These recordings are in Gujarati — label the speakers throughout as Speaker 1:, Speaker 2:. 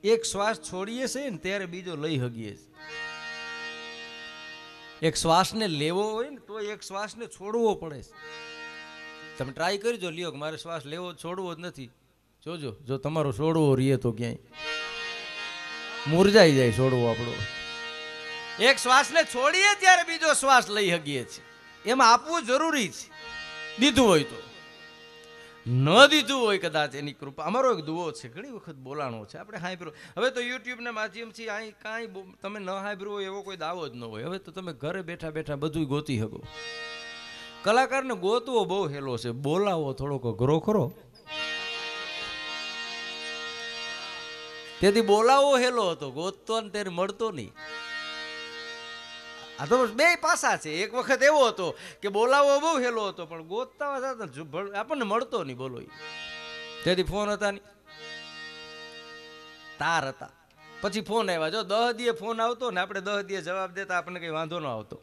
Speaker 1: એક શ્વાસ છોડીએ છે ને ત્યારે બીજો લઈ હગીએ છે. એક શ્વાસને લેવો હોય ને તો એક શ્વાસને છોડવો પડે છે. તમે ટ્રાય કરજો, લ્યો કે મારે શ્વાસ લેવો છોડવો જ નથી. જોજો, જો તમારો છોડવો રહીએ તો ક્યાંય મુરઝાઈ જાય છોડવો આપણો. એક શ્વાસને છોડીએ ત્યારે બીજો શ્વાસ લઈ હગીએ છીએ. એમાં આપવું જરૂરી છે, દીધું હોય તો. ન દીધું હોય કદાચ એની કૃપા. અમારો એક દુઓ છે, ઘણી વખત બોલાણો છે, આપણે સાંભળ્યો. હવે તો યુટ્યુબના માધ્યમથી અહીં કાંઈ તમે ન સાંભળ્યું હોય એવો કોઈ દાવો જ ન હોય. હવે તો તમે ઘરે બેઠા બેઠા બધું ગોતી શકો. કલાકારને ગોતવો બહુ હેલો છે, બોલાવો થોડોક અઘરો ખરો. તેથી બોલાવો હેલો હતો, ગોતતો ને ત્યારે મળતો નહીં. આ તો બે પાસા છે. એક વખત એવો હતો કે બોલાવો બહુ હેલો હતો, પણ ગોતતા આપણને મળતો નહીં. બોલો, તેથી ફોન હતા નહીં, તાર હતા. પછી ફોન આવ્યા. જો 10 દીએ ફોન આવતો ને આપણે 10 દીએ જવાબ દેતા, આપણને કઈ વાંધો ન આવતો.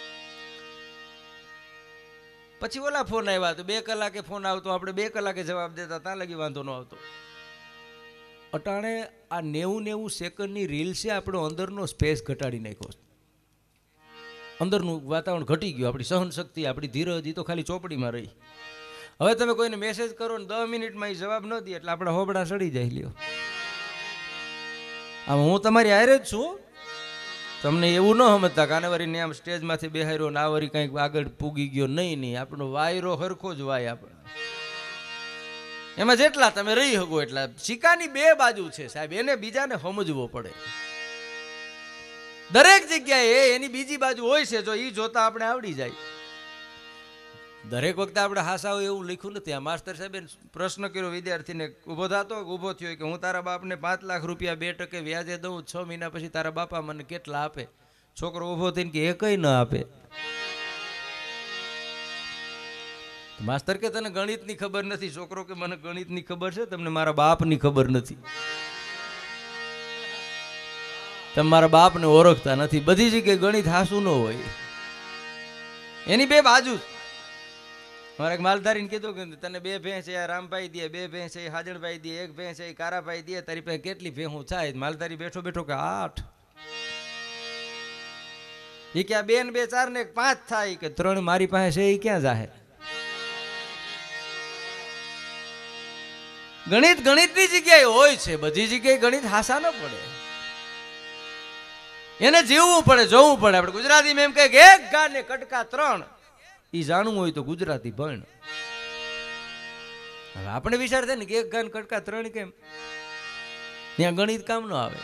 Speaker 1: પછી ઓલા ફોન આવ્યા તો 2 કલાકે ફોન આવતો, આપણે 2 કલાકે જવાબ દેતા, ત્યાં લગી વાંધો ન આવતો. અટાણે આ 90 સેકન્ડની રીલ છે, આપણો અંદરનો સ્પેસ ઘટાડી નાખ્યો. અંદરનું વાતાવરણ ઘટી ગયું. આપણી સહન શક્તિ, આપણી ધીરજ, એ તો ખાલી ચોપડીમાં રહી. હવે તમે કોઈને મેસેજ કરો ને 10 મિનિટમાં એ જવાબ ન દે એટલે આપણા હોબડા સડી જાય. લ્યો, આમ હું તમારી હારે જ છું. તમને એવું ન સમજતા કે આને વરીને આમ સ્ટેજમાંથી બેહાર્યો ને આ વરી કંઈક આગળ પૂગી ગયો. નહીં, આપણો વાયરો હરખો જ વાય. આપણે એમાં જેટલા તમે રહી શકો એટલા. સિક્કાની 2 બાજુ છે સાહેબ, એને બીજાને સમજવો પડે. દરેક જગ્યાએ એની બીજી બાજુ હોય છે, જો એ જોતા આપણે આવડી જાય. દરેક વખતે આપણે હાસા હોય એવું લખ્યું નથી. આ માસ્ટર સાહેબે પ્રશ્ન કર્યો વિદ્યાર્થીને, ઊભો થતો ઊભો થયો કે હું તારા બાપને 5 લાખ રૂપિયા 2% વ્યાજે દઉં, 6 મહિના પછી તારા બાપા મને કેટલા આપે? છોકરો ઊભો થઈને કે એ કઈ ન આપે. માસ્ટર કે તને ગણિતની ખબર નથી. છોકરો કે મને ગણિતની ખબર છે, તમને મારા બાપની ખબર નથી. તમે મારા બાપને ઓળખતા નથી. બધી જગ્યાએ ગણિત હાસું ન હોય, એની 2 બાજુ. મારા એક માલધારીને કીધું કે તને 2 ભેંસ છે, રામભાઈ દે, 2 ભેંસ છે હાજણભાઈ દે, 1 ભેંસ છે કારાભાઈ દે, તારી પાસે કેટલી ભેંસું થાય? માલધારી બેઠો બેઠો કે 8. એ કે 2 ને 2 4 ને 5 થાય. કે 3 મારી પાસે છે, એ ક્યાં જાહે? ગણિત ગણિતની જગ્યાએ હોય છે, બધી જગ્યાએ ગણિત હાસા ન પડે. એને જીવવું પડે, જોવું પડે. આપણે ગુજરાતીમાં એમ કહે કે 1 ઘા ને કટકા 3. એ જાણવું હોય તો ગુજરાતી ભણ. હવે આપણે વિચાર થાય ને કે 1 ઘા ને કટકા 3 કેમ? ત્યાં ગણિત કામ ન આવે.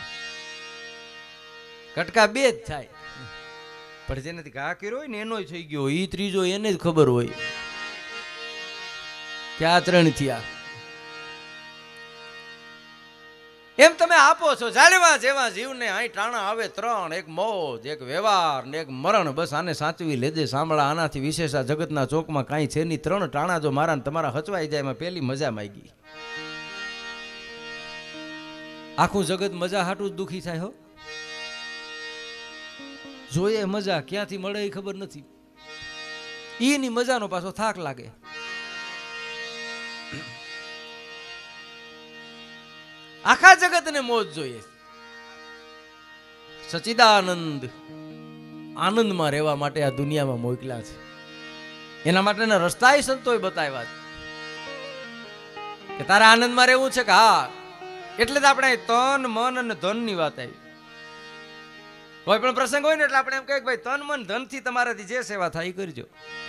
Speaker 1: કટકા 2 જ થાય, પણ જેનાથી ઘા કર્યો હોય ને એનો થઈ ગયો, એ ત્રીજો એને જ ખબર હોય કે આ 3 થયા. એમ તમે આપો છો જાળવા જેવા જીવને. અહીં ટાણા આવે 3, એક મોજ, એક વ્યવહાર ને એક મરણ. બસ આને સાચવી લેજે સાંભળા, આનાથી વિશેષ આ જગતના ચોકમાં કાંઈ છે નહીં. 3 ટાણા જો મારા ને તમારા હચવાઈ જાય, એમાં પેલી મજા માગી. આખું જગત મજા હાટું જ દુખી થાય. હો, જોઈએ મજા ક્યાંથી મળે એ ખબર નથી. એની મજાનો પાછો થાક લાગે. આખા જગતને મોજ જોઈએ. સચિદાનંદ આનંદમાં રહેવા માટે આ દુનિયામાં મોકલ્યા છે. એના માટેના રસ્તા સંતોએ બતાવ્યા છે કે તારે આનંદમાં રહેવું છે. કે હા, એટલે જ આપણે તન મન અને ધનની વાત આવી. કોઈ પણ પ્રસંગ હોય ને એટલે આપણે એમ કહીએ કે ભાઈ તન મન ધનથી તમારાથી જે સેવા થાય એ કરજો.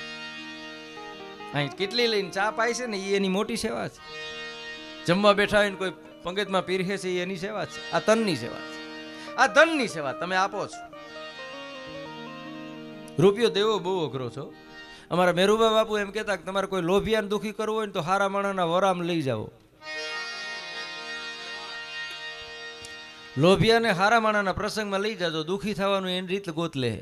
Speaker 1: અહીં કેટલી લઈને ચા પાય છે ને એ એની મોટી સેવા છે. જમવા બેઠા હોય ને કોઈ પંગતમાં પીરસે છે એની સેવા છે. આ તનની સેવા છે, આ ધનની સેવા તમે આપો છો. રૂપિયો દેવો બહુ અઘરો છો. અમારા મેરુબા બાપુ એમ કહેતા કે તમારે કોઈ લોભિયાને દુઃખી કરવું હોય ને તો હારા માણાના વરામ લઈ જાઓ. લોભિયાને હારા માણાના પ્રસંગમાં લઈ જાજો, દુઃખી થવાનું એની રીત ગોત લે.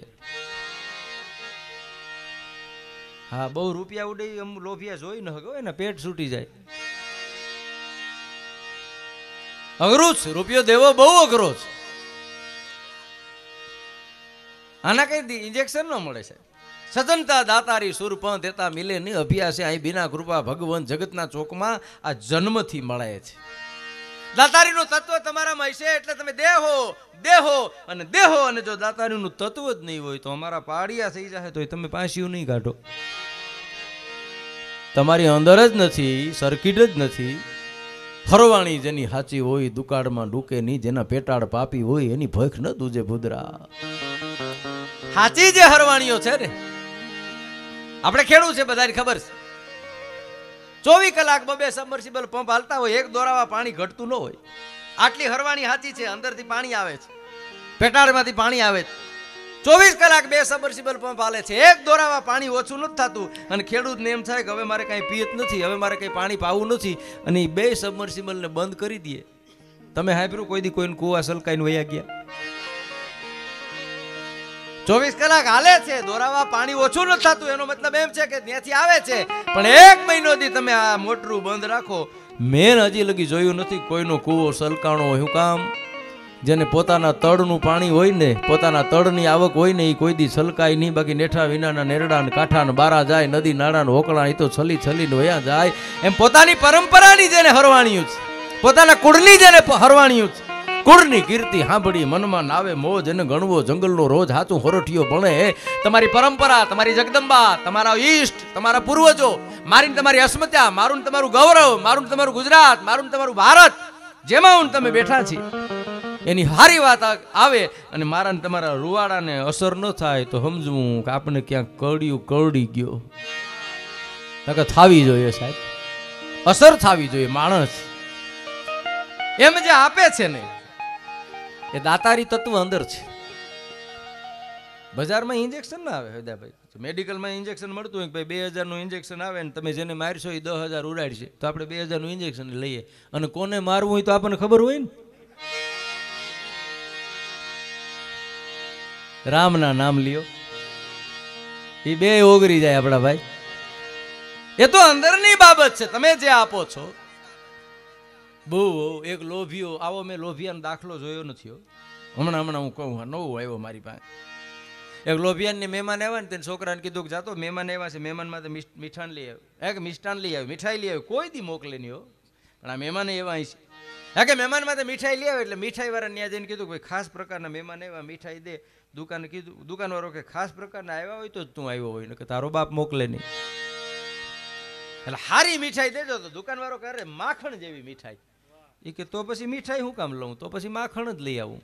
Speaker 1: હા, બહુ રૂપિયા ઉડે એમ લોભિયા જોઈ ન શકો, એના પેટ છૂટી જાય. અઘરું છે, રૂપિયો દેવો બહુ અઘરો છે. આના કઈ ઇન્જેક્શન ન મળે છે. સજનતા દાતારી સુર પણ દેતા મિલે નહીં. અભ્યાસે અહીં બિના કૃપા ભગવાન જગતના ચોકમાં આ જન્મથી મળે છે. દાતારીનું તત્વ તમારામાં હશે એટલે તમે દેહો દેહો અને દેહો. અને જો દાતારીનું તત્વ જ નહીં હોય તો અમારા પાડિયા થઈ જાય તો તમે પાછું નહીં કાઢો. તમારી અંદર જ નથી, સર્કિટ જ નથી. હરવાણી જેની હાચી હોય દુકાળમાં ડૂકે નહીં, જેના પેટાળ પાપી હોય એની ભખ ન દૂજે ભૂદરા. હાચી જે હરવાણીઓ છે ને, આપણે ખેડૂત છે બધાને ખબર છે, 24 કલાક 2 સબમર્સિબલ પંપ હાલતા હોય, એક દોરાવા પાણી ઘટતું ન હોય. આટલી હરવાણી હાચી છે. અંદરથી પાણી આવે છે, પેટાળમાંથી પાણી આવે છે. 24 કલાક 2 સબમર્સિબલ પંપ હાલે છે, એક દોરાવા પાણી ઓછું નથી થતું. અને ખેડૂતને એમ થાય કે હવે મારે કાંઈ પિયત નથી, હવે મારે કંઈ પાણી પાવું નથી, અને 2 સબમર્સિબલને બંધ કરી દઈએ. તમે હાંભળ્યું કોઈ દી કોઈને કુવા સલકાઈને વયા ગયા? 24 કલાક હાલે છે, દોરાવા પાણી ઓછું નથી થતું. એનો મતલબ એમ છે કે ત્યાંથી આવે છે, પણ 1 મહિનો દી તમે આ મોટરું બંધ રાખો. મેં હજી લગી જોયું નથી કોઈનો કૂવો સલકાણો હોય. શું કામ? જેને પોતાના તળનું પાણી હોય ને, પોતાના તળની આવક હોય ને, એ કોઈ દી છલકાય નહીં. બાકી નેઠા વિનાના નેરડા ને કાંઠા ને બારા જાય, નદી નાળા ને હોકળા એ તો છલી છલીને વયા જાય. એમ પોતાની પરંપરાની જેને હરવાણિયું છે, પોતાના કુળની જેને હરવાણિયું છે, કુળની કીર્તિ સાંભળી મનમાં નાવે મોજ, એને ગણવો જંગલનો રોજ હાચું હોરઠિયો ભણે. તમારી પરંપરા, તમારી જગદંબા, તમારા ઈષ્ટ, તમારા પૂર્વજો, મારી તમારી અસ્મિતા, મારું તમારું ગૌરવ, મારું તમારું ગુજરાત, મારું તમારું ભારત, જેમાં હું તમે બેઠા છીએ એની હારી વાત આવે અને મારા ને તમારા રૂવાડાને અસર ન થાય તો સમજવું કે આપણે ક્યાંક કરડી ગયો. થાવી જોઈએ સાહેબ, અસર થવી જોઈએ. માણસ એમ જે આપે છે ને એ દાતારી તત્વ અંદર છે. બજારમાં ઇન્જેક્શન ના આવે હૃદયભાઈ, મેડિકલમાં ઇન્જેક્શન મળતું હોય કે ભાઈ 2000 નું ઇન્જેક્શન આવે ને તમે જેને મારશો એ 10,000 ઉડાડશે, તો આપણે 2000 નું ઇન્જેક્શન લઈએ. અને કોને મારવું હોય તો આપણને ખબર હોય ને. રામના નામ લ્યો, એ 2 ઓગરી જાય આપણા ભાઈ. એ તો અંદરની બાબત છે. તમે જે આપો છો બહુ. એક લોભિયો આવો, મેં લોભિયાનો દાખલો જોયો નથી. હમણાં હું કહું, નવું આવ્યો મારી પાસે. એક લોભિયાનની મહેમાન આવ્યા ને તેને છોકરાને કીધું કે જાતો મહેમાન આવ્યા છે, મહેમાનમાં તો મીઠાણ લઈ આવ્યો. કે મિષ્ટાન લઈ આવ્યો, મીઠાઈ લઈ આવ્યો. કોઈ દી મોકલે નહીં હો, પણ આ મહેમાન એવા છે કે મહેમાનમાં તો મીઠાઈ લઈ આવે. એટલે મીઠાઈ વાળા ત્યાં જઈને કીધું ભાઈ ખાસ પ્રકારના મહેમાન આવ્યા, મીઠાઈ દે. દુકાને કીધું, દુકાનવાળો કે ખાસ પ્રકારના આવ્યા હોય તો તું આવ્યો હોય, ને કે તારો બાપ મોકલે નહીં. એટલે હારી મીઠાઈ દેજો. તો દુકાનવાળો કરે માખણ જેવી મીઠાઈ. એ કે તો પછી મીઠાઈ હું કામ લઉં, તો પછી માખણ જ લઈ આવું.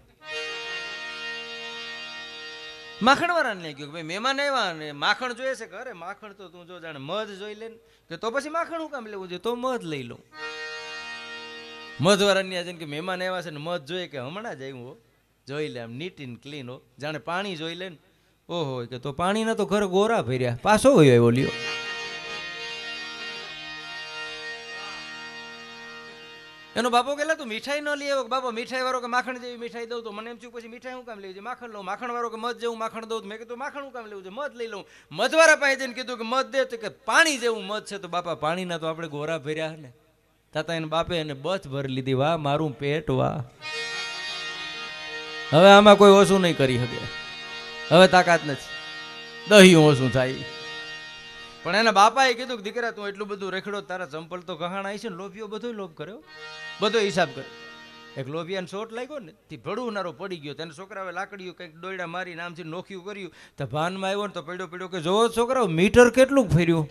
Speaker 1: માખણ વાળાને લઈ ગયો કે ભાઈ મહેમાન આવ્યા ને માખણ જોઈએ છે કે અરે માખણ તો તું જો જાણે મધ જોઈ લે ને, કે તો પછી માખણ હું કામ લેવું જોઈએ, તો મધ લઈ લઉં. મધ વાળાની આજે કે મહેમાન આવ્યા છે ને મધ જોઈએ, કે હમણાં જ આવ્યું હો, જોઈ લે આમ નીટ એન્ડ ક્લીન હો, જાણે પાણી જોઈ લે ને. ઓહો, કે તો પાણીના તો ઘર ગોરા ભર્યા, પાછો હોય આવ્યો લ્યો. એનો બાપો કહેલા તું મીઠાઈ ન લઈ આવ્યો. બાપો મીઠાઈ વાળો કે માખણ જેવી મીઠાઈ દઉં તો મને એમ થયું પછી મીઠાઈ હું કામ લેવું છે, માખણ લઉં. માખણ વાળો કે મધ જેવું માખણ દઉં, મેં કીધું માખણ હું કામ લેવું છે, મધ લઈ લઉં. મધવાળા પાસે જઈને કીધું કે મધ દે, તો કે પાણી જેવું મધ છે. તો બાપા પાણીના તો આપણે ગોરા ભર્યા ને. તાતા એને બાપે એને બથ ભરી લીધી. વાહ મારું પેટ વાહ. હવે આમાં કોઈ ઓછું નહીં કરી શકે, હવે તાકાત નથી, દહીં ઓછું થાય. પણ એના બાપાએ કીધું કે દીકરા તું એટલું બધું રેખડો, તારા ચંપલ તો ગહાણ આવી છે ને. લોભીઓ બધો લોભ કર્યો, બધો હિસાબ કર્યો. એક લોભિયાને શોટ લાગ્યો ને તે ભડુનારો પડી ગયો. તેને છોકરાએ લાકડીઓ કંઈક દોયડા મારી નામથી નોખ્યું કર્યું. તો ભાનમાં આવ્યો ને તો પડ્યો કે જોવો છોકરાઓ મીટર કેટલું ફેર્યું.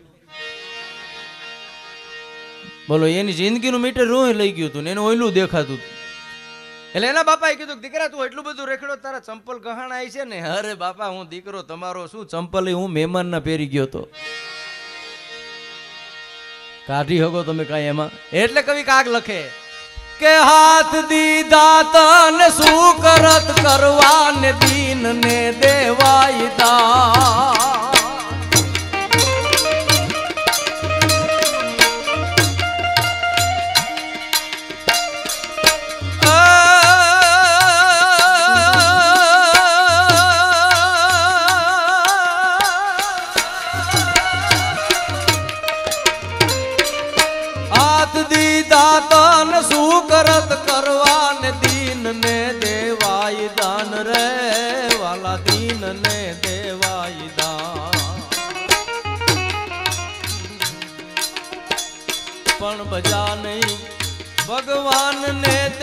Speaker 1: બોલો, એની જિંદગીનું મીટર રોય લઈ ગયું હતું ને એનું ઓયલું દેખાતું. એટલે એના બાપાએ કીધું દીકરા તું એટલું બધું રેખડો, તારા ચંપલ ગહાણ આવી છે ને. અરે બાપા હું દીકરો તમારો શું, ચંપલ હું મહેમાનના પહેરી ગયો તો. કાઢી શકો તમે કાંઈ એમાં. એટલે કવિ કાગ લખે કે હાથ દીધા તન શું કરત કરવા ને દીન ને દેવાય દા. કરત કરવા ને દીન ને દેવાય દાન રે વાલા, દીન ને દેવાય દાન. પણ બજા નહીં ભગવાન ને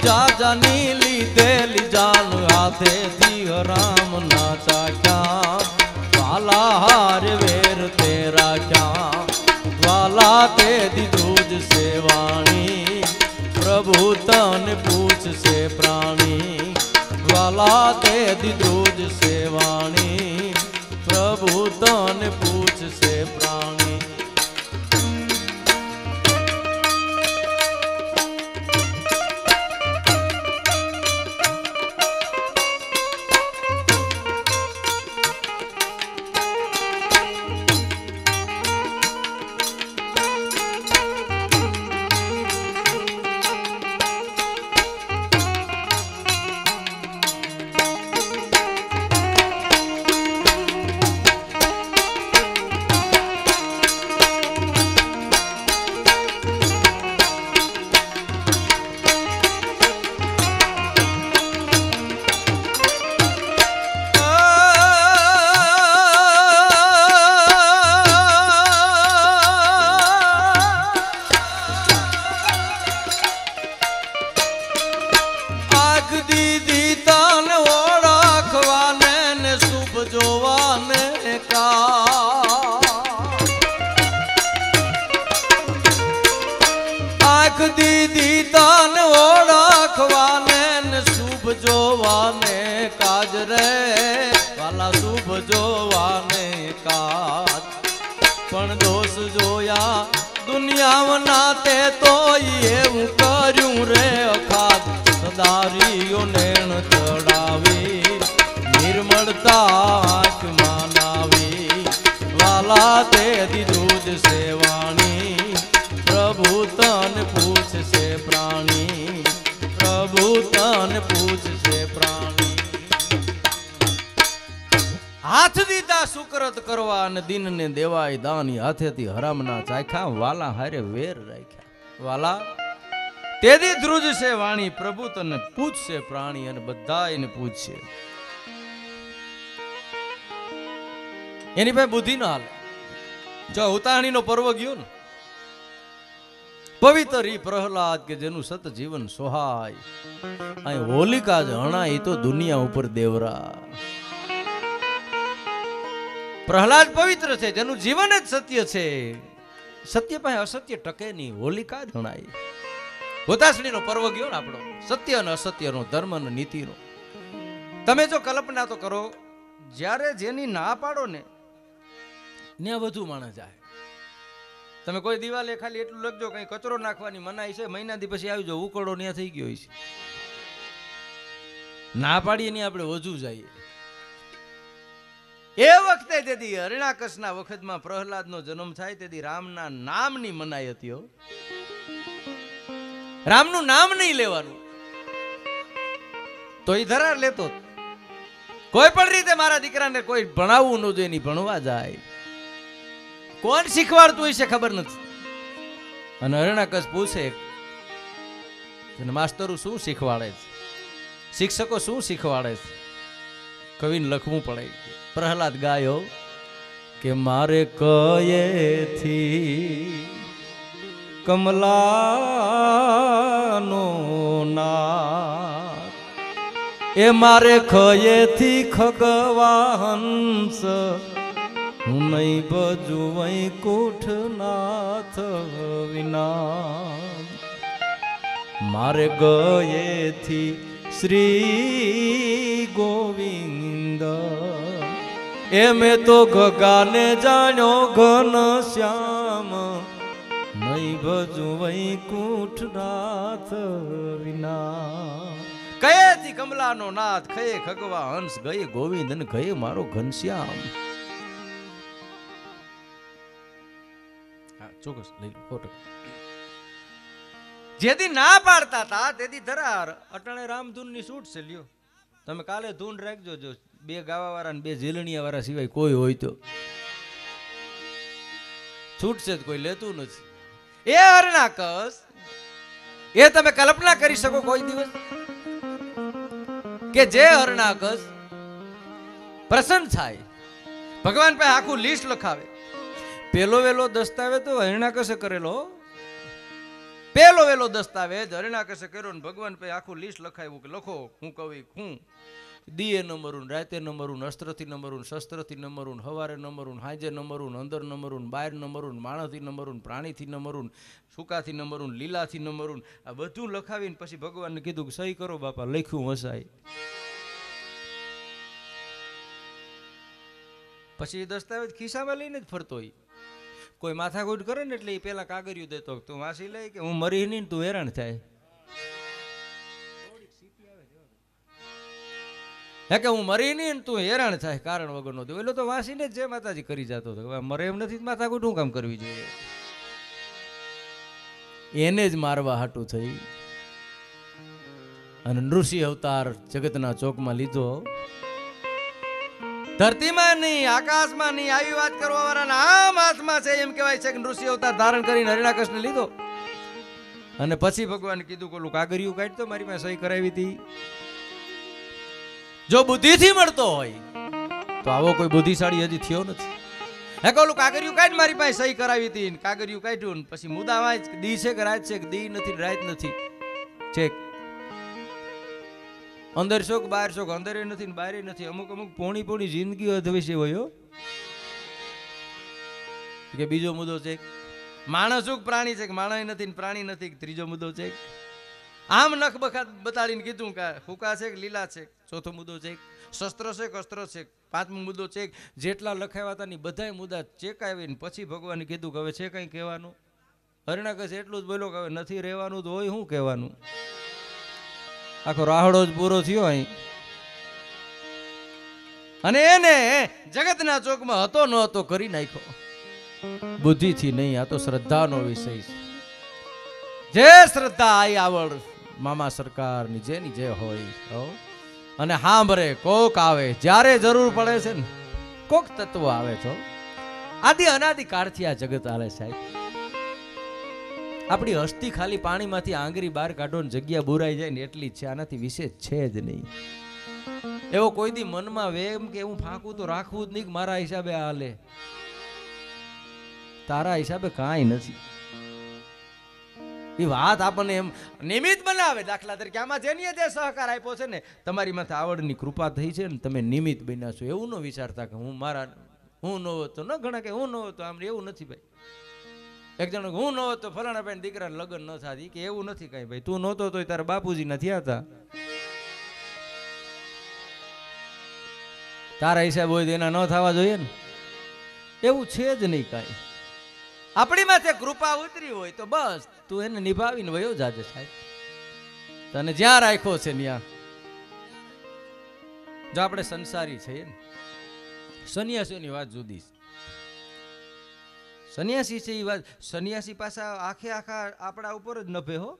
Speaker 1: જાજાની લીધેલી જાન હાથેથી હરામ ના ચાખ્યા વાલા હાર વેર તેરા ક્યાં વાલા તે દીધું જ સેવાણી પ્રભુ તને પૂછશે પ્રાણી વાલા તે દીધું જ સેવાણી પ્રભુ તને પૂછશે પ્રાણી દીદી તાન ઓળખવાને ને શુભ જોવાને કાજ રે વાલા શુભ જોવાને કાજ પણ દોષ જોયા દુનિયાના તે તોય એવું કર્યું રે અખાત સદારીઓ નેણ ચડાવી નિર્મળતા આંખમાં નાવી વાલા તે દીધું જ સેવાણી પ્રભુ તને પૂછશે પ્રાણી પ્રભુ તને પૂછશે પ્રાણી હાથ દીધા સુકરત કરવા અને દિનને દેવાય દાની હાથેથી હરામના ચાખ્યા વાલા હારે વેર રાખ્યા વાલા તેદી ધ્રુજ છે વાણી પ્રભુ તને પૂછશે પ્રાણી અને બધા એને પૂછશે એની પાસે બુદ્ધિ ના હાલે જો ઉતારણી નો પર્વ ગયો ને પવિત્ર ઈ પ્રહલાદ કે જેનું સત જીવન સોહાય અહીં હોલિકા જ હણાય તો દુનિયા ઉપર દેવરા પ્રહલાદ પવિત્ર છે જેનું જીવન જ સત્ય છે સત્ય પાસે અસત્ય ટકે નહીં હોલિકા જ હણાય હોતાસણી નો પર્વ ગયો ને આપણો સત્ય અને અસત્યનો ધર્મ અને નીતિનો તમે જો કલ્પના તો કરો જ્યારે જેની ના પાડો ને ત્યાં વધુ માણસ જાય તમે કોઈ દિવાલે ખાલી એટલું લખજો કઈ કચરો નાખવાની મનાઈ છે મહિનાથી પછી આવી જાવ ઉકળો ત્યાં થઈ ગયો છે ના પાડીએ નહીં આપણે વધુ જઈએ એ વખતે તેથી હરણાકશના વખતમાં પ્રહલાદનો જન્મ થાય તેથી રામના નામની મનાઈ હતી રામનું નામ નહીં લેવાનું તો એ ધરાર લેતો કોઈ પણ રીતે મારા દીકરાને કોઈ ભણાવવું ન જોઈએ નહીં ભણવા જાય કોણ શીખવાડતું હોય છે ખબર નથી અને હરણાકશ પૂછે માસ્તરો શું શીખવાડે છે શિક્ષકો શું શીખવાડે છે કવિને લખવું પડે પ્રહલાદ ગાયો કે મારે કયેથી કમલાનો ના એ મારે ખયેથી ખગવાહંસ હું નહીં બજુ વૈકુંઠનાથ વિના મારે ગયેથી શ્રી ગોવિંદ એ મેં તો ગગાને જાણ્યો ઘન શ્યામ નહીં બજુ વૈકુંઠનાથ વિના કયેથી કમલાનો નાથ ખયે ખગવા હંસ ગયે ગોવિંદ અને ગયે મારો ઘનશ્યામ ચોક્કસ લઈ ફોટો જેથી ના પાડતા હતા તેથી ધરાર અટાણે રામધૂન ની છૂટ છે લ્યો તમે કાલે ધૂન રાખજો જો બે ગાવા વાળા ને બે ઝીલણીયા વાળા સિવાય કોઈ હોય તો છૂટ છે કોઈ લેતું નથી એ હરણાકશ એ તમે કલ્પના કરી શકો કોઈ દિવસ કે જે હરણાકશ પ્રસન્ન થાય ભગવાન પાસે આખું લિસ્ટ લખાવે પેલો વેલો દસ્તાવેજ તો હરણાકશે કરેલો પેલો વેલો દસ્તાવેજ હરિણાકશે કર્યો ને ભગવાન પછી આખું લિસ્ટ લખાવ્યું કે લખો હું કવિ હું દીએ નંબરું, રાતે નંબરું, અસ્ત્રથી નંબરું, શસ્ત્રથી નંબરું, હવારે નંબરું, હાજે નંબરું, અંદર નંબરું, બહાર નંબરું, માણસથી નંબરું, પ્રાણીથી નંબરું, સૂકાથી નંબરું, લીલાથી નંબરું, આ બધું લખાવીને પછી ભગવાનને કીધું કે સહી કરો બાપા, લખ્યું વસાય. પછી દસ્તાવેજ ખિસ્સામાં લઈને જ ફરતો હોય. કોઈ માથાકૂટ કરે ને એટલે એ પેલા કાગળિયું દેતો, તું વાંચી લે કે હું મરી નહીં તું હેરાન થાય. હે કે હું મરી નહીં ને તું હેરાન થાય કારણ વગરનો દો. એટલે તો વાંચીને જ જે માતાજી કરી જતો હતો. મરે એમ નથી માથાકૂટ શું કામ કરવી જોઈએ? એને જ મારવા હાટું થઈ અને નૃષિ અવતાર જગતના ચોકમાં લીધો. ધરતીમાં નહીં, આકાશમાં નહીં, આવી વાત કરવા વાળાના આમ હાથમાં છે એમ કહેવાય છે કે નૃષિ અવતાર ધારણ કરીને હરિણાકશને લીધો. અને પછી ભગવાન કીધું કે ઓલું કાગળિયું કાઢતો, મારી પાસે સહી કરાવી હતી. જો બુદ્ધિથી મળતો હોય તો આવો કોઈ બુદ્ધિશાળી હજી થયો નથી. હે ઓલું કાગળિયું કાઢ, મારી પાસે સહી કરાવી હતી. કાગળિયું કાઢ્યું ને પછી મુદ્દા વાંચ, દી છે કે રાત છે કે દી નથી રાત નથી, ચેક અંદર શોક બહાર શોક, અંદર નથી ને બહાર નથી. અમુક અમુક પોણી પોણી જિંદગી અધવિશે હોય કે બીજો મુદ્દો છે માણસ શું પ્રાણી છે કે માણસ નથી ને પ્રાણી નથી. ત્રીજો મુદ્દો છે આમ નખ બખા બતાડીને કીધું કે હુકા છે કે લીલા છે. ચોથો મુદ્દો છે શસ્ત્ર છે કે અસ્ત્ર છે. પાંચમો મુદ્દો છે જેટલા લખાવ્યા હતા ની બધાય મુદ્દા ચેકાવીને પછી ભગવાને કીધું કે હવે છે કઈ કહેવાનું. હરિણાકશ એટલું જ બોલ્યો કે હવે નથી રહેવાનું તો હોય શું કહેવાનું. આખો રાહડો જ પૂરો થયો અહીં. અને એને જગતના ચોકમાં હતો ન હતો કરી નાખ્યો. બુદ્ધિથી નહીં, આ તો શ્રદ્ધાનો વિષય છે. જે શ્રદ્ધા આઈ આવડ મામા સરકારની જેની જે હોય અને સાંભળે કોક આવે જ્યારે જરૂર પડે છે ને કોક તત્વ આવે છો. આદિ અનાદિ કાળથી આ જગત હાલે સાહેબ. આપણી હસ્તી ખાલી પાણીમાંથી આંગળી બહાર કાઢો ને જગ્યા બુરાઈ જાય ને એટલી જ છે. આનાથી વિશેષ છે જ નહીં. એવો કોઈ દી મનમાં વેમ કે હું ફાંકું તો રાખવું જ નહીં કે મારા હિસાબે હાલે. તારા હિસાબે કાંઈ નથી. એ વાત આપણને એમ નિમિત્ત બનાવે. દાખલા તરીકે આમાં જેની જે સહકાર આપ્યો છે ને, તમારી માથે આવડની કૃપા થઈ છે ને, તમે નિમિત્ત બન્યા છો. એવું ન વિચારતા કે હું મારા હું ન હોત તો ન ઘણા કે હું ન હોત તો આમ એવું નથી ભાઈ. એક જણ હું ન હોત તો ફલાણા ભાઈ દીકરા લગ્ન ન થાતી કે એવું નથી કઈ ભાઈ. તું નહોતો તો તારા બાપુજી ના થયા હતા. તારા હિસાબ હોય તો એના ન થવા જોઈએ ને. એવું છે જ નહીં કાંઈ. આપણી માથે કૃપા ઉતરી હોય તો બસ તું એને નિભાવીને વયો જાજે સાહેબ. તને જ્યાં રાખ્યો છે ત્યાં. જો આપણે સંસારી છીએ ને, સંન્યાસીઓની વાત જુદી છે. સંન્યાસી છે એ વાત, સંન્યાસી પાછા આખે આખા આપણા ઉપર જ નભે હો.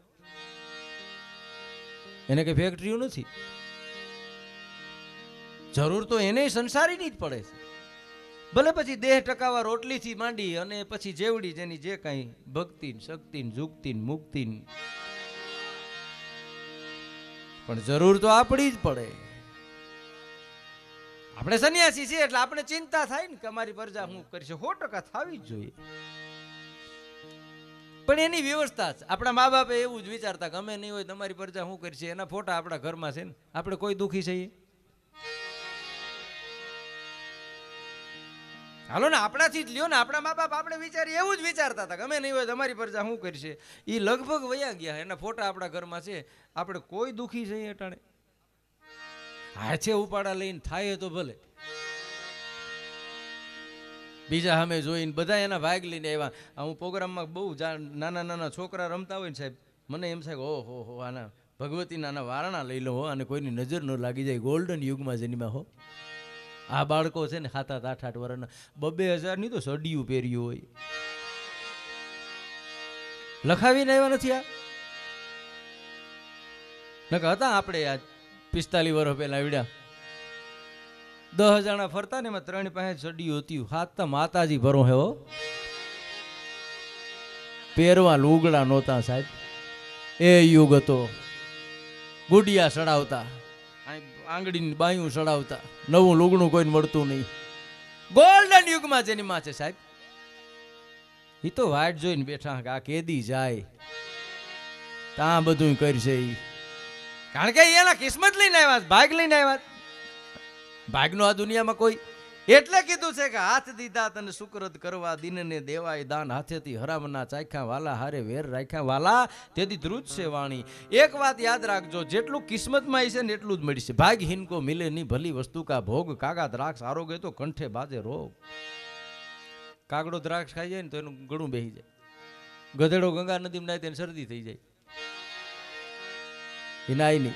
Speaker 1: એને કઈ ફેક્ટરીઓ નથી. જરૂર તો એને સંસારીની જ પડે છે. ભલે પછી દેહ ટકાવા રોટલીથી માંડી અને પછી જેવડી જેની જે કાંઈ ભક્તિ શક્તિ જુક્તિ મુક્તિ, પણ જરૂર તો આપણી જ પડે. આપણે સંન્યાસી છીએ એટલે આપણે ચિંતા થાય ને કે અમારી પ્રજા હું કરશે. 100% થવી જ જોઈએ. પણ એની વ્યવસ્થા છે. આપણા મા બાપે એવું જ વિચારતા કે અમે નહીં હોય તમારી પ્રજા શું કરશે. એના ફોટા આપણા ઘરમાં છે ને, આપણે કોઈ દુઃખી છીએ? હાલો ને આપણાથી જ લ્યો ને. આપણા મા બાપ આપણે વિચારીએ એવું જ વિચારતા હતા કે અમે નહીં હોય તમારી પ્રજા શું કરશે. એ લગભગ વયા ગયા. એના ફોટા આપણા ઘરમાં છે. આપણે કોઈ દુઃખી છીએ અટાણે? હાથે ઉપાડા લઈને થાય તો ભલે. બીજા સામે જોઈને બધા એના ભાગ લઈને આવ્યા. હું પ્રોગ્રામમાં બહુ નાના નાના છોકરા રમતા હોય ને સાહેબ, મને એમ થાય ઓહો હો આના ભગવતીના વારણા લઈ લો અને કોઈની નજર ન લાગી જાય. ગોલ્ડન યુગમાં જન્મ્યા હો આ બાળકો છે ને. 7-8 વર્ષના 2,000 ની તો સડિયું પહેર્યું હોય. લખાવીને આવ્યા નથી આ નકા હતા આપણે આ 45 વર્ષ પહેલા આવડ્યા. 10 જણા ફરતા ને એમાં 3 પાસે સડિયું હતું. હાથ તો માતાજી ભરો હે હો. પહેરવા લુગડા નહોતા સાહેબ. એ યુગ હતો. ગુડિયા સડાવતા, આંગળીની બાયું સડાવતા, નવું લુગડું કોઈને મળતું નહીં. ગોલ્ડન યુગમાં જેની માં છે સાહેબ. એ તો વાટ જોઈને બેઠા કે આ કેદી જાય. આ બધું કરશે ઈ. કારણ કે એના કિસ્મત લઈને આવ્યા, ભાગ લઈને આવ્યા. ભાગનો આ દુનિયામાં કોઈ એટલે કીધું છે કે હાથ દીધા તને સુકરત કરવા, દિનને દેવાય દાન, હાથેથી હરામના ચાખ્યા વાલા, હારે વેર રાખ્યા વાલા, તેથી ધ્રુજ છે વાણી. એક વાત યાદ રાખજો, જેટલું કિસ્મતમાં હશે ને એટલું જ મળશે. ભાગ હિનકો મિલે ની ભલી વસ્તુ કા ભોગ, કાગા દ્રાક્ષ આરોગે તો કંઠે બાજે રોગ. કાગડો દ્રાક્ષ ખાઈ જાય ને તો એનું ગળું બેસી જાય, ગધેડો ગંગા નદીમાં નાય તેને શરદી થઈ જાય. એ નાય નહીં.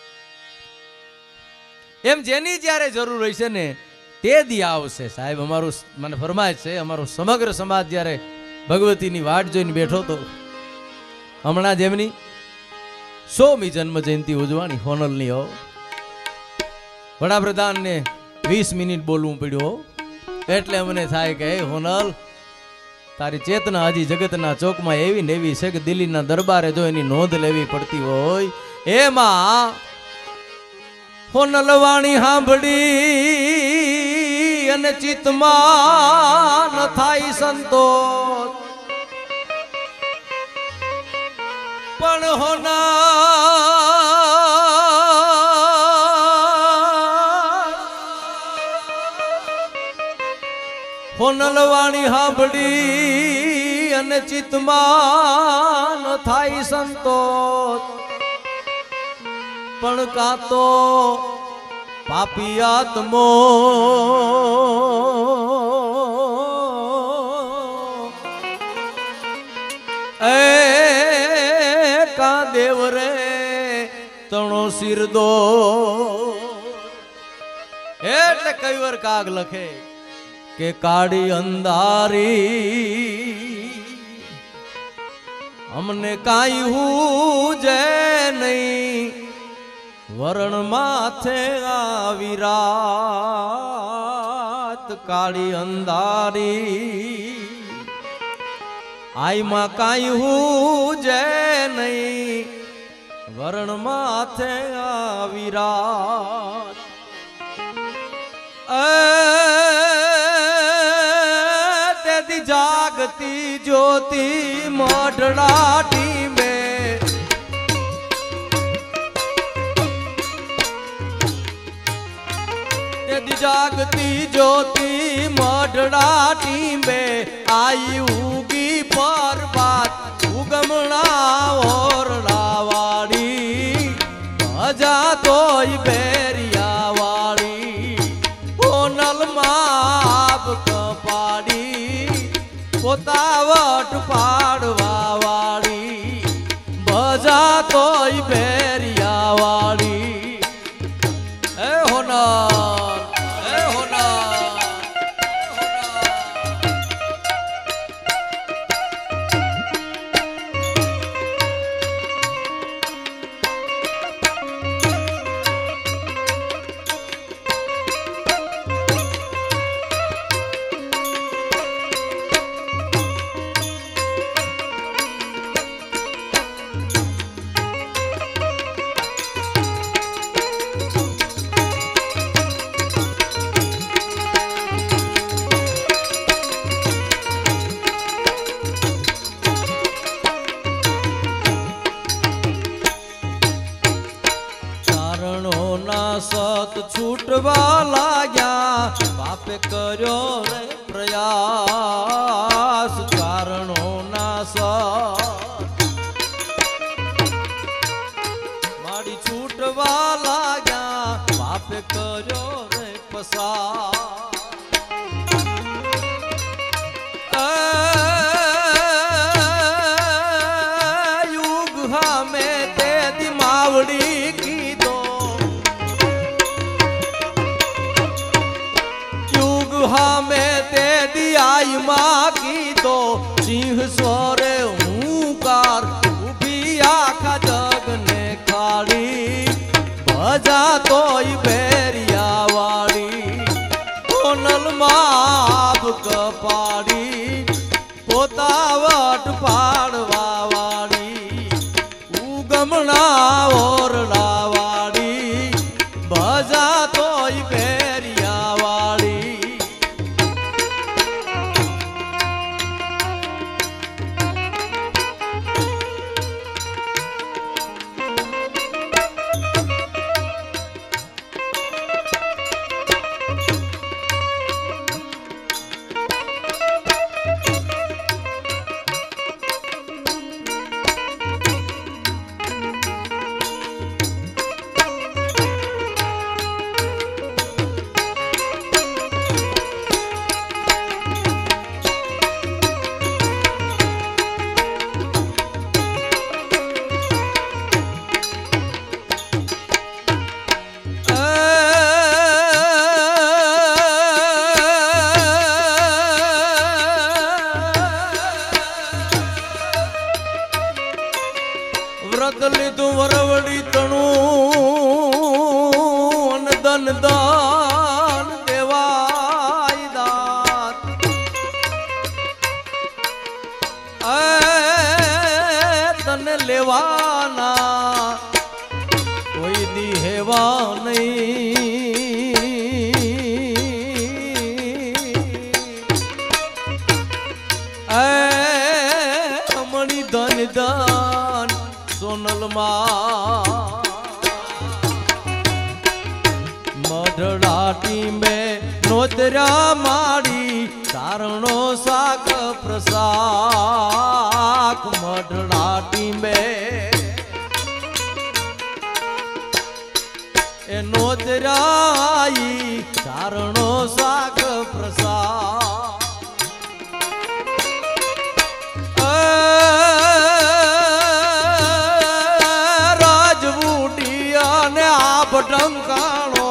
Speaker 1: એમ જેની જ્યારે જરૂર હોય છે ને તે દી આવશે. સાહેબ અમારું મને ફરમાય છે, અમારો સમગ્ર સમાજ જ્યારે ભગવતીની વાટ જોઈને બેઠો તો હમણાં જેમની 100મી જન્મ જયંતિ ઉજવાણી હોનલની હો, વડાપ્રધાનને 20 મિનિટ બોલવું પડ્યું. એટલે મને થાય કે હે હોનલ, તારી ચેતના હજી જગતના ચોકમાં એવી ને એવી છે કે દિલ્હીના દરબારે જો એની નોંધ લેવી પડતી હોય. એમાં હોનલ વાણી સાંભળી અને ચિત્તમાં ન થાય સંતોષ, પણ હોનલ વાણી સાંભળી અને ચિત્તમાં ન થાય સંતોષ, પણ કાતો પાપી આત્મો એ કા દેવ રે તણો સિર દો. એટલે કઈ વાર કાગ લખે કે કાળી અંધારી અમને કાઈ હું જે નહીં, વરણ માથે આવી રાત. કાળી અંધારી આઈમાં કાઈ હું જે નહીં, વરણ માથે આવી રાત. તેથી જાગતી જ્યોતિ મઢડાટી મેં, જાગતી જ્યોતિ મઢડાટી મેં આઈ ઉગી પરબાત, ઉગમણા ઓરડા વાળી, ભજા તોય બેરિયા વાળી. હોનલ માપ કપાડી પોતાવટ પાડવા વાળી, ભજા તોય બેરિયા વાળી. હે હોનલ, સત છૂટવા લાગ્યા, બાપે કર્યો રે પ્રયાસ. કારણોના સત મારી છૂટવા લાગ્યા, બાપે કર્યો રે પસાર. યુગ હમે તે દિમાવડી હમે તે દિયાઈ માં કીધો, સિંહ સ્વરે હુંકાર ઉભી આખા જગને ખાડી, ભજા તોય બેરિયા વાળી. હોનલ માપ કપાડી પોતાવટ પાડવા વાળી, ઉગમણા ઓરડા વાળી, ભજા તોય બેરિયા વાળી. દી હેવા નહીં મણી ધન ધન સોનલમાં મઢડાટી મેં નોતરા માડી તારણો શાક પ્રસાક મઢડાટી મેં એ નોતરાઈ તારણો શાક પ્રસાદ રાજવૂટી અને આપ ટંકાણો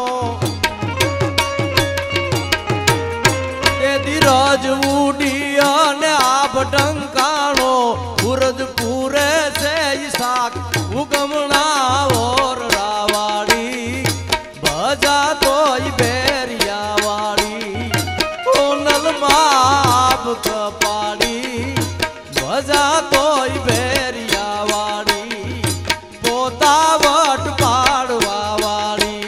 Speaker 1: રાજવૂટી અને આપ ટંકાણો પૂરજ પૂરે છે શાક ઉગમણા ઓરડાવાડી ભજા તોય બેરિયા વાળી સોનલ માપ કપાડી ભજા તોય બેરિયા વાળી પોતાવટ પાડવા વાળી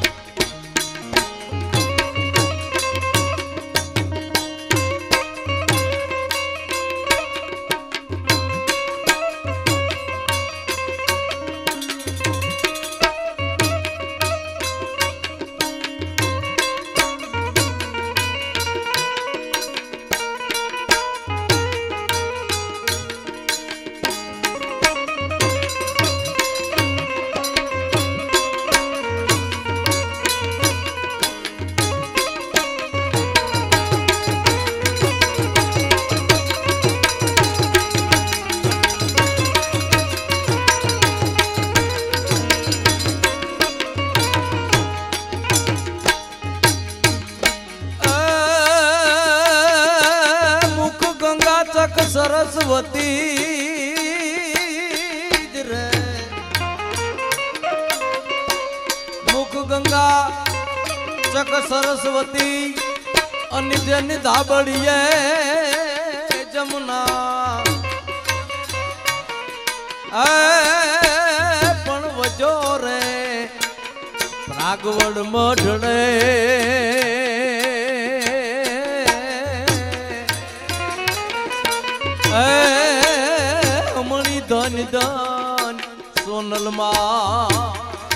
Speaker 1: સરસ્વતી રે મુખ ગંગા ચક સરસ્વતી અનિધ્ય નિધાબડીએ જમુના પણ વજો રે પ્રાગવડ મઢડે મણી ધન ધન સોનલમાં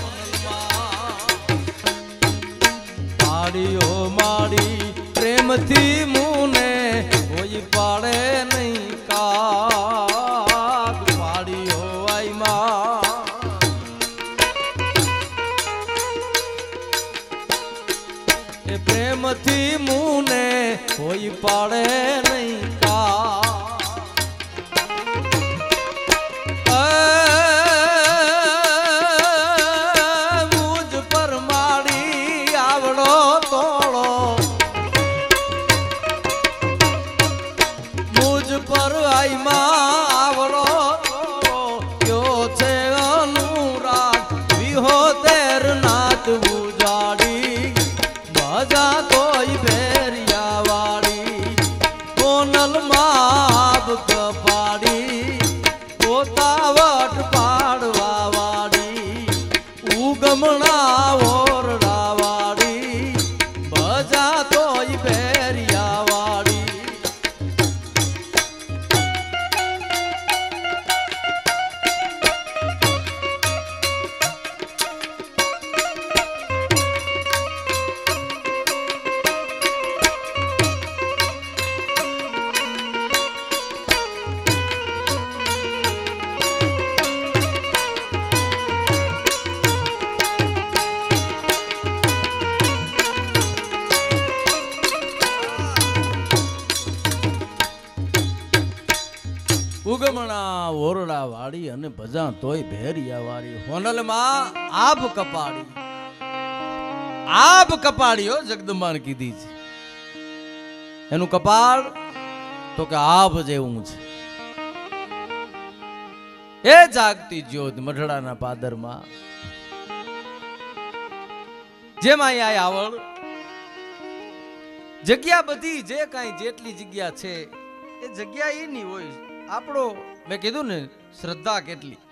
Speaker 1: પાડીઓ માડી પ્રેમથી મુને કોઈ પાડે નહીં કાગ પાડીઓ આઈમાં એ પ્રેમથી મુને કોઈ પાડે નહીં કાગ ઉગમણા ઓરડા વાળી અને ભજા તોય ભેરિયા વાળી હોનલમાં આભ કપાળીઓ જગદંબાને કીધી છે એનું કપાળ તો કે આભ જેવું છે એ જાગતી જ્યોત મઢડાના પાદરમાં જેમાં અહીંયા આવડ જગ્યા બધી જે કાંઈ જેટલી જગ્યા છે એ જગ્યા એની હોય આપણો મેં કીધું ને શ્રદ્ધા કેટલી